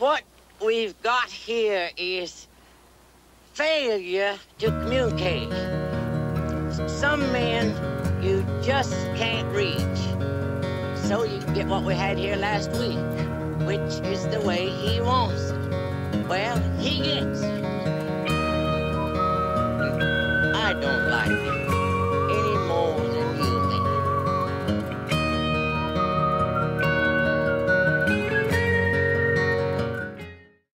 What we've got here is failure to communicate. Some men you just can't reach. So you get what we had here last week, which is the way he wants it. Well, he gets it. I don't like it.